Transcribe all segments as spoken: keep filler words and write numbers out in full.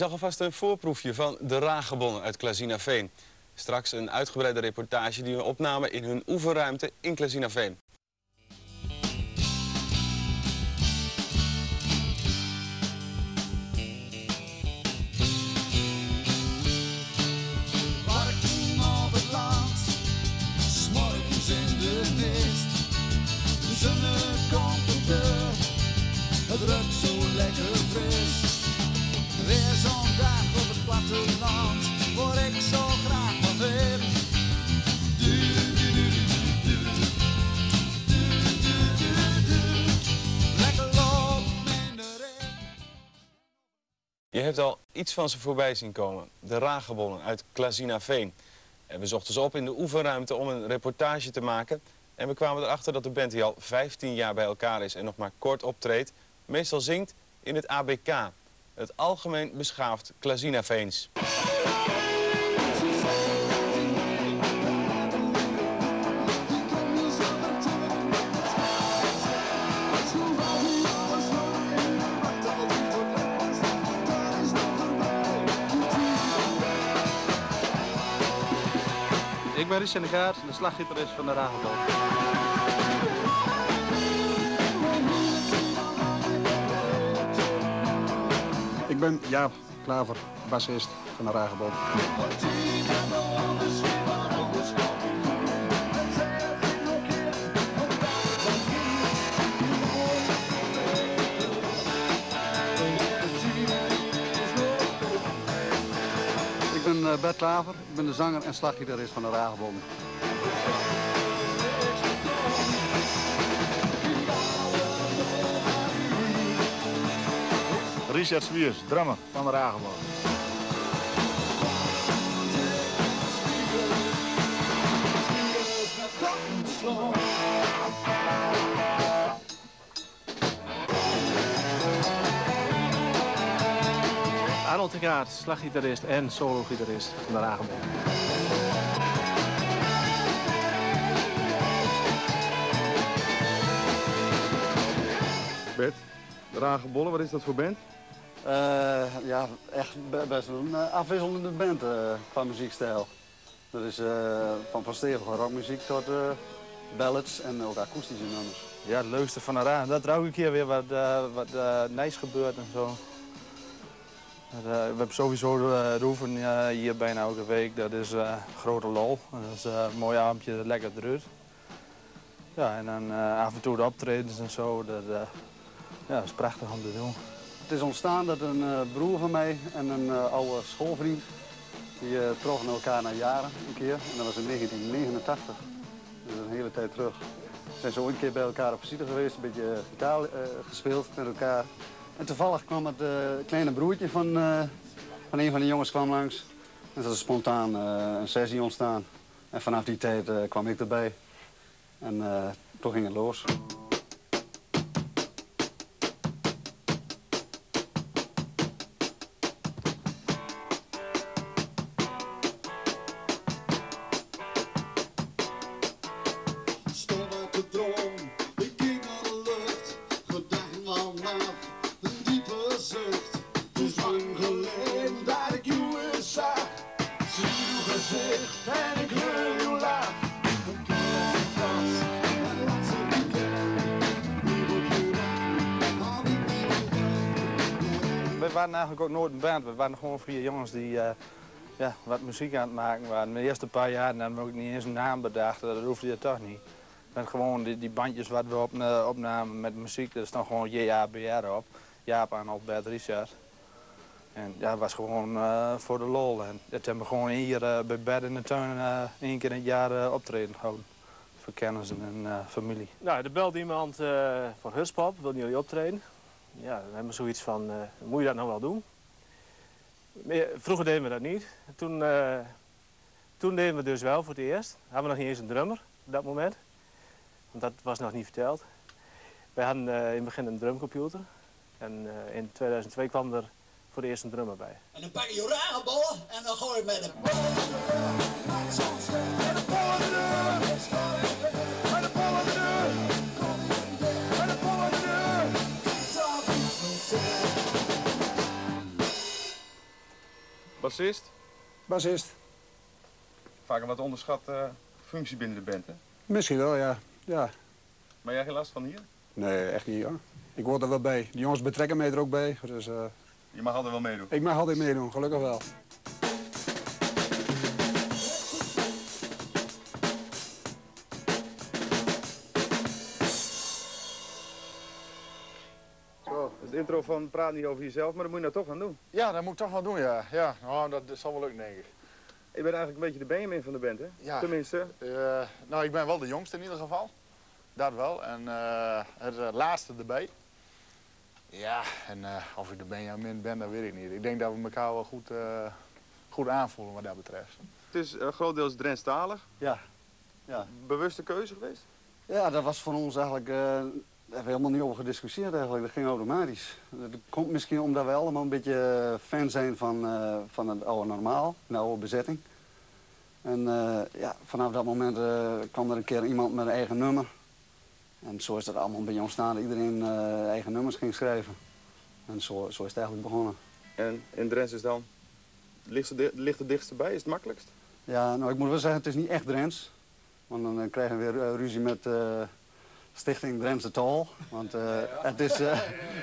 zag alvast een voorproefje van de Ragebonnen uit Klazinaveen. Straks een uitgebreide reportage die we opnamen in hun oefenruimte in Klazinaveen. Het ruikt zo lekker fris. Weer zo'n dag op het platteland, waar ik zo graag van ben. Du, du, du, du, du, du, du, du. Lekker lopen in de regen. Je hebt al iets van ze voorbij zien komen. De Ragebonnen uit Klazinaveen. En we zochten ze op in de oefenruimte om een reportage te maken. En we kwamen erachter dat de band die al vijftien jaar bij elkaar is en nog maar kort optreedt, meestal zingt in het A B K, het Algemeen Beschaafd Klazinaveens. Ik ben Richard de Gaard, de slaggitarist van de Ragebonnen. Ik ben Jaap Klaver, bassist van de Ragebonnen. Ik ben uh, Bert Klaver, ik ben de zanger en slaggitarist van de Ragebonnen. Richard Swiers, drummer van de Ragebonnen. Arnold de Gaard, slaggitarist en solo-gitarist van de Ragebonnen. Bert, de Ragebonnen, wat is dat voor band? Uh, ja, echt best wel een uh, afwisselende band uh, qua muziekstijl. Dat is uh, van, van stevige rockmuziek tot uh, ballads en ook akoestische nummers. Ja, het leukste van de Ragebonnen, dat er ook een keer weer wat, uh, wat uh, nice gebeurt en zo. Uh, we hebben sowieso uh, de oefen uh, hier bijna elke week, dat is uh, grote lol. Dat is uh, een mooi avondje, lekker druk. Ja, en dan uh, af en toe de optredens en zo, dat, uh, ja, dat is prachtig om te doen. Het is ontstaan dat een uh, broer van mij en een uh, oude schoolvriend, die uh, troffen elkaar na jaren een keer. En dat was in negentien negenentachtig, dus een hele tijd terug. We zijn zo een keer bij elkaar op visite geweest, een beetje uh, gitaar uh, gespeeld met elkaar. En toevallig kwam het uh, kleine broertje van, uh, van een van de jongens kwam langs. En dat is spontaan uh, een sessie ontstaan. En vanaf die tijd uh, kwam ik erbij. En uh, toen ging het los. We waren eigenlijk ook nooit een band. We waren gewoon vier jongens die uh, ja, wat muziek aan het maken waren. De eerste paar jaar hadden we ook niet eens een naam bedacht. Dat hoefde je toch niet. En gewoon die, die bandjes wat we op, uh, opnamen met muziek, dat is dan gewoon J A B R op. Jaap, Arnold, Bert, Richard. En ja, dat was gewoon uh, voor de lol. En dat hebben we gewoon hier uh, bij Bert in de tuin uh, één keer in het jaar uh, optreden gehouden. Voor kennissen en uh, familie. Nou, er belde iemand uh, van Huspop, wilden jullie optreden? Ja, dan hebben we zoiets van, uh, moet je dat nou wel doen? Vroeger deden we dat niet. Toen, uh, toen deden we dus wel voor het eerst. Hadden we nog niet eens een drummer op dat moment. Want dat was nog niet verteld. Wij hadden uh, in het begin een drumcomputer. En uh, in tweeduizend twee kwam er voor de eerst een drummer bij. En dan pak je je Ragebonnen en dan gooi je met hem. Bassist? Bassist. Vaak een wat onderschat uh, functie binnen de band, hè? Misschien wel, ja. ja. Maar jij geen last van hier? Nee, echt niet hoor. Ik word er wel bij. De jongens betrekken mij er ook bij. Dus, uh, je mag altijd wel meedoen? Ik mag altijd meedoen, gelukkig wel. Zo, dat is de intro van praat niet over jezelf, maar dat moet je nou toch gaan doen. Ja, dat moet ik toch wel doen, ja. Ja, nou, dat, dat zal wel lukken, denk ik. Je bent eigenlijk een beetje de Benjamin van de band, hè? Ja. Tenminste. Uh, nou, ik ben wel de jongste in ieder geval. Dat wel. En uh, het uh, laatste erbij. Ja, en uh, of ik de Benjamin ben, dat weet ik niet. Ik denk dat we elkaar wel goed, uh, goed aanvoelen wat dat betreft. Het is uh, grotendeels Drentstalig. Ja. ja. Bewuste keuze geweest? Ja, dat was voor ons eigenlijk... Uh, daar hebben we helemaal niet over gediscussieerd eigenlijk. Dat ging automatisch. Dat komt misschien omdat we allemaal een beetje fan zijn van, uh, van het oude normaal, de oude bezetting. En uh, ja, vanaf dat moment uh, kwam er een keer iemand met een eigen nummer. En zo is dat allemaal een beetje ontstaan dat iedereen uh, eigen nummers ging schrijven. En zo, zo is het eigenlijk begonnen. En in Drents is dan, ligt het, ligt het dichtst bij? Is het makkelijkst? Ja, nou ik moet wel zeggen, het is niet echt Drents. Want dan uh, krijgen we weer uh, ruzie met uh, Stichting Drentse Taal. Want uh, het is... Uh,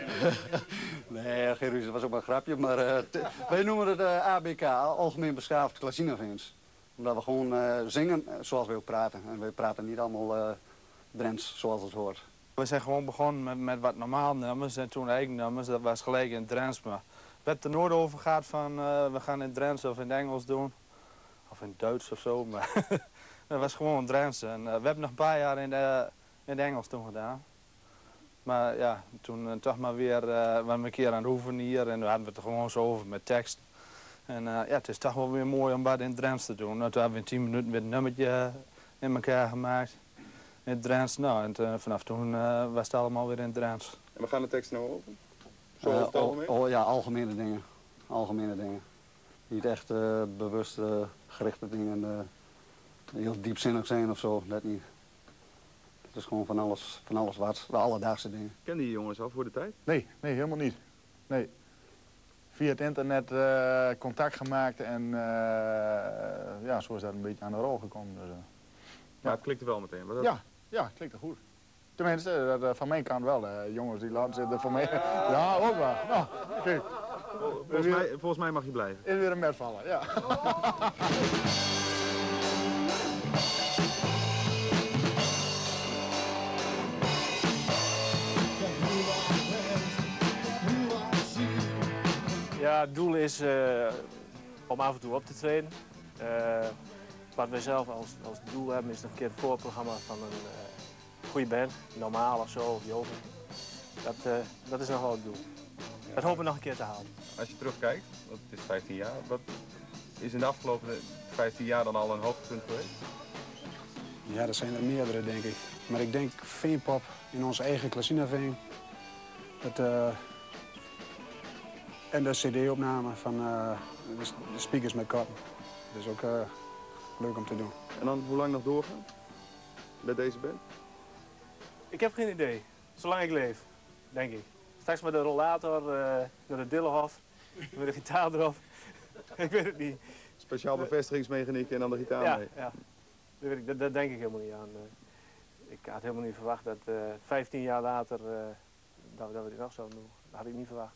nee, geen ruzie, dat was ook maar een grapje. Maar uh, wij noemen het uh, A B K, Algemeen Beschaafd Klazinavins. Omdat we gewoon uh, zingen zoals we ook praten. En we praten niet allemaal uh, Drents zoals het hoort. We zijn gewoon begonnen met, met wat normaal nummers en toen eigen nummers. Dat was gelijk in het Drents. Maar wat er nooit over gaat van uh, we gaan in het Drents of in het Engels doen. Of in het Duits of zo. Maar dat was gewoon Drents. En uh, we hebben nog een paar jaar in, de, in het Engels toen gedaan. Maar ja, toen uh, toch maar weer uh, we een keer aan het oefenen hier. En toen hadden we het er gewoon zo over met tekst. En uh, ja, het is toch wel weer mooi om wat in het Drents te doen. Nou, toen hebben we in tien minuten weer een nummertje in elkaar gemaakt. In het Drents. Nou, en uh, vanaf toen uh, was het allemaal weer in het Drents. En we gaan de tekst nou over? Zo Uh, over het algemeen? oh, ja, algemene dingen. Algemene dingen. Niet echt uh, bewust uh, gerichte dingen. Uh, heel diepzinnig zijn of zo, dat niet. Het is gewoon van alles, van alles wat, de alledaagse dingen. Ken die jongens al voor de tijd? Nee, nee, helemaal niet. Nee. Via het internet uh, contact gemaakt en uh, ja, zo is dat een beetje aan de rol gekomen. Dus, uh. Maar het klikte wel meteen. Dat... Ja, ja, het klinkt er goed. Tenminste, dat, uh, van mijn kant wel. Uh, jongens die laten zitten van mij. Ja, ook wel. Nou, kijk. Volgens mij, volgens mij mag je blijven. Is weer een metvallen, ja. Ja, het doel is uh, om af en toe op te treden. Uh, wat wij zelf als, als doel hebben is nog een keer het voorprogramma van een uh, goede band, normaal of zo, of yoga. Dat, uh, dat is nog wel het doel. Ja. Dat hopen we nog een keer te halen. Als je terugkijkt, want het is vijftien jaar, wat is in de afgelopen vijftien jaar dan al een hoogtepunt geweest? Ja, dat zijn er meerdere, denk ik. Maar ik denk Veenpop in onze eigen Klazinaveen. Het, uh, en de cd-opname van uh, de, de Speakers met Cotton. Dat is ook uh, leuk om te doen. En dan hoe lang nog doorgaan met deze band? Ik heb geen idee. Zolang ik leef, denk ik. Straks met de rollator uh, naar de Dillenhof, met de gitaar erop. Ik weet het niet. Speciaal bevestigingsmechaniek en dan de gitaar ja, mee? Ja, dat, weet ik, dat, dat denk ik helemaal niet aan. Ik had helemaal niet verwacht dat uh, vijftien jaar later uh, dat, dat we dit nog zouden doen. Dat had ik niet verwacht.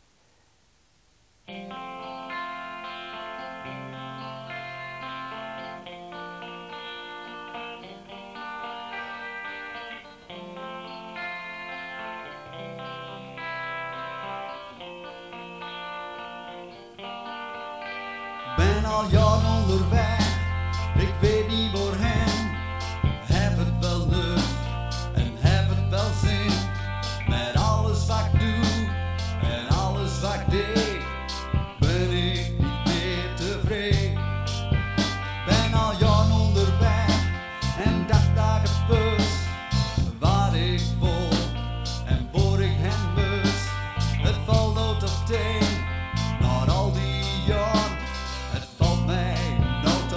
Ben al jaren onderweg, ik weet niet waarheen. Heb het wel lucht en heb het wel zin. Met alles wat ik doe en alles wat ik deed, ben ik niet meer tevreden. Ben al jaren onderweg en dacht dat het bus waar ik vol en voor ik hem bus. Het valt nooit op teen, na al die jaren. Het valt mij nooit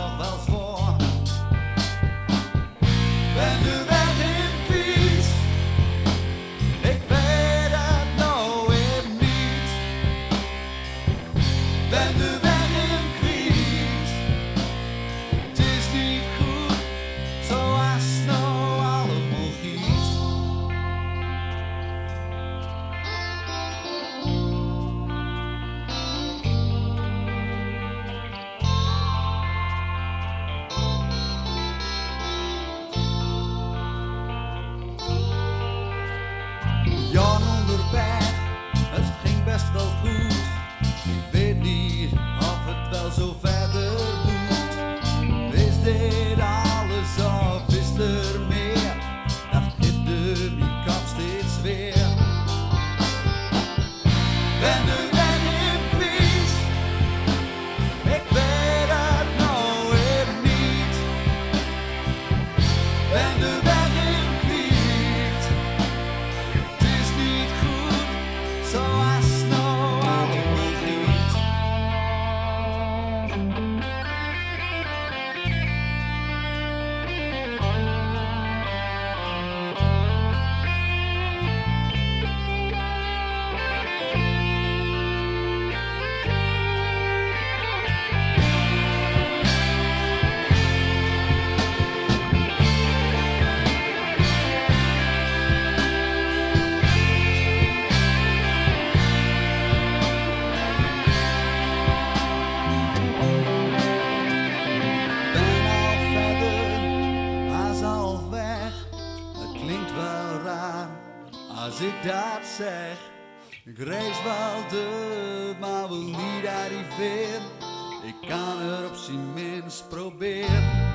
Als ik dat zeg, ik reis wel de, maar wil niet arriveren. Ik kan er op zijn minst proberen.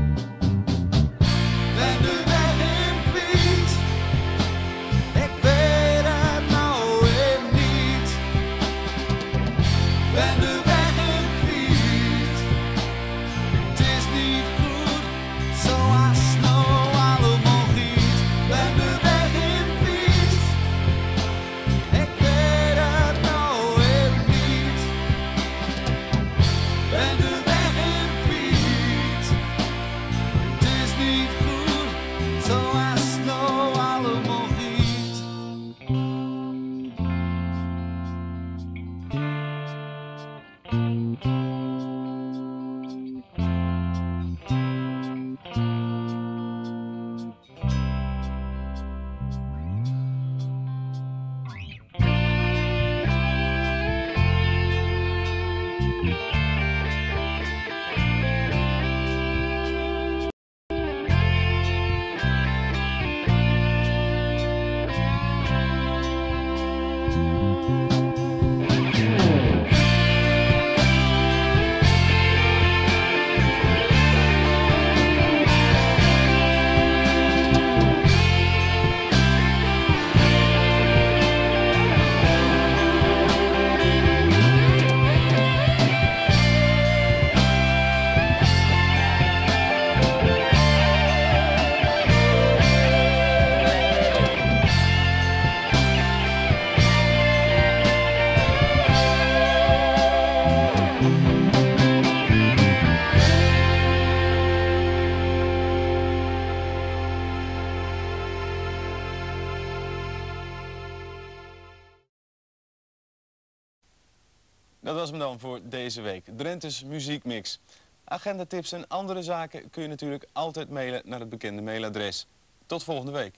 Ben de weg in kwijt, ik weet het nou even niet. Ben de weg in kwijt, het is niet goed zoals nou allemaal giet. Ben de weg in kwijt, ik weet het nou even niet. Ben de weg in kwijt, het is niet goed zoals nou allemaal giet. Dat was hem dan voor deze week. Drenthe's Muziekmix. Agendatips en andere zaken kun je natuurlijk altijd mailen naar het bekende mailadres. Tot volgende week.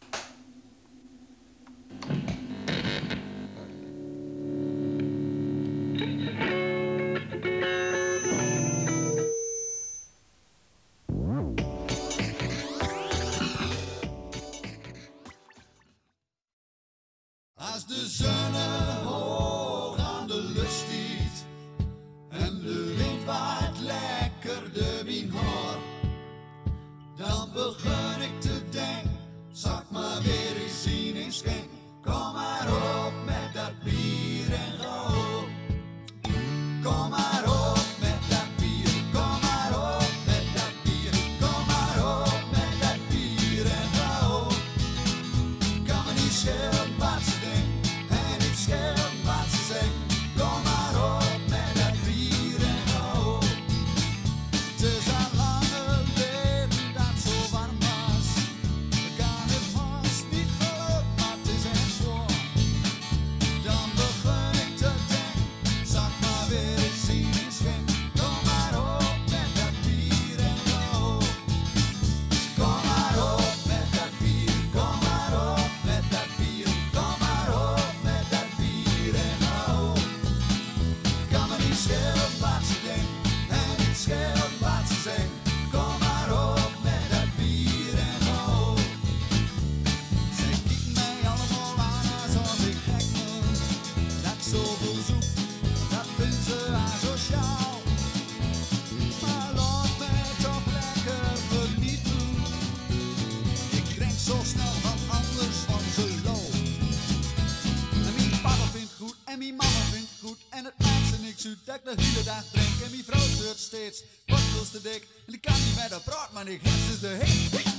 Als de zon hoog aan de lucht stiet en de wind waait lekker de wien hoor, dan begin ik te denken, zak maar weer eens zien en schenk. Kom maar op met dat bier en go. Kom maar op met dat bier, kom maar op met dat bier, kom maar op met dat bier en go. Kan me niet schelen wat ze denken en niet schelen wat ze zeggen. Kom maar op met dat bier en go. Het is al lang geleden dat zo warm was. We kan het haast niet geloven, maar het is echt zo. Dan begin ik te denken, zak maar weer eens zien en schenk. Kom maar op met dat bier en go. Kom maar op met dat bier, kom maar op met dat bier, kom maar op met dat bier en go. Kan me niet schelen wat ze denken en niet schelen wat ze zeggen. Kom maar op met dat bier en go. Ze kijken mij allemaal aan alsof ik gek ben. Dat ik zoveel zoek, dat vinden ze asociaal. Maar laat mij toch lekker genieten. Ik drink zo snel van anders van ze loop. En mijn papa vindt goed en mijn mama vindt goed. En het maakt ze niks uit dat ik de hele dag drink. En mijn vrouw zeurt steeds, wat wil te dik. En ik kan niet met haar praten, maar ik heb ze de hik.